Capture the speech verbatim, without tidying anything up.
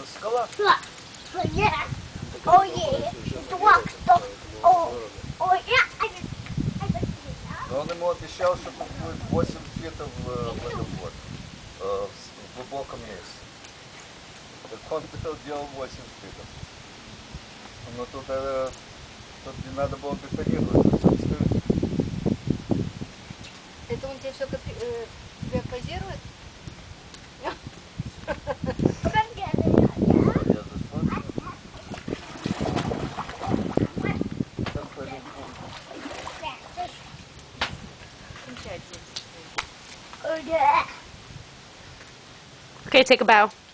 скала. Oh yeah, it's rock stuff. Oh, oh yeah. Но он ему обещал, что тут будет восемь фитов в водопад, в глубоком месте. Так он делал восемь фитов. Но тут, тут не надо было бетонировать. Это он тебе все э, тебя позирует? Oh yeah. Okay, take a bow.